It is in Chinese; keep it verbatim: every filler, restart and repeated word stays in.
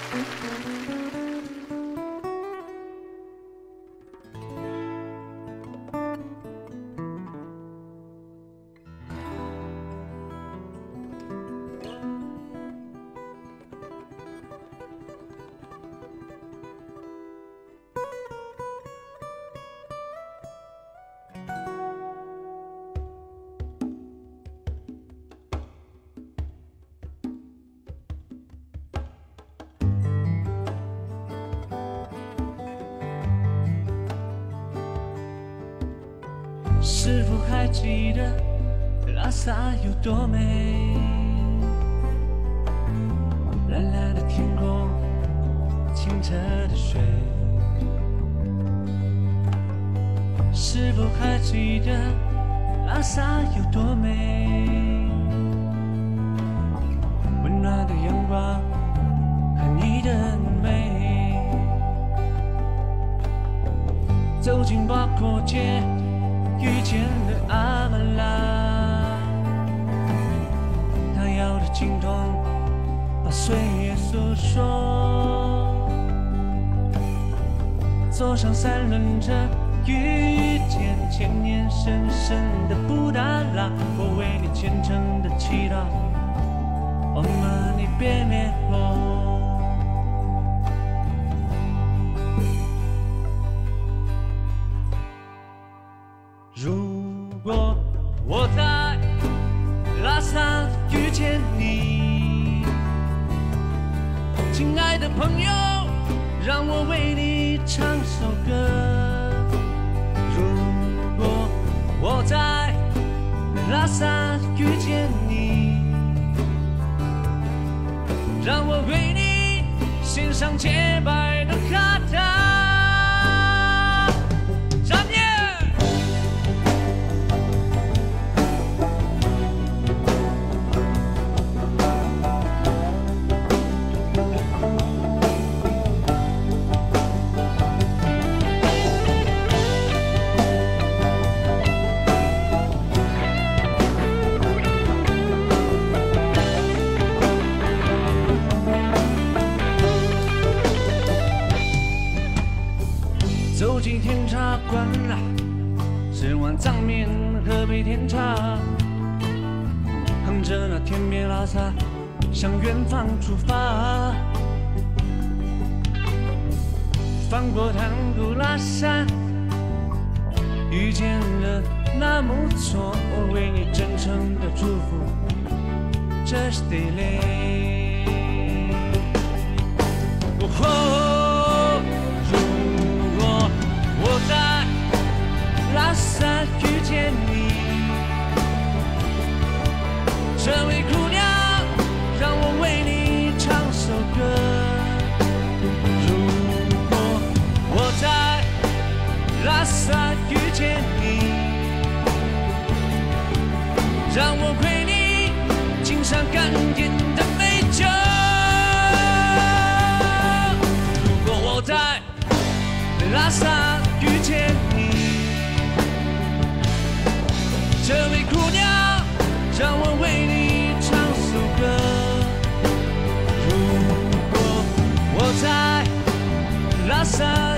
是否还记得拉萨有多美？蓝蓝的天空，清澈的水。是否还记得拉萨有多美？温暖的阳光和你的美。走进八廓街。遇见了阿曼拉，他摇着琴筒，把岁月诉说。坐上三轮车，遇见千年深深的布达拉，我为你虔诚的祈祷，哦妈，你别灭落。如果我在拉萨遇见你，亲爱的朋友，让我为你唱首歌。如果我在拉萨遇见你，让我为你献上洁白的哈达。走进甜茶馆啦，吃完藏面喝杯甜茶，哼着那甜面拉萨，向远方出发。翻过唐古拉山，遇见了纳木错，我为你真诚的祝福，这是地雷。哦。我在拉萨遇见你，这位姑娘，让我为你唱首歌。如果我在拉萨遇见你，让我陪你敬上甘甜的美酒。如果我在拉萨遇见你，这位姑娘，让我为你唱首歌。如果我在拉萨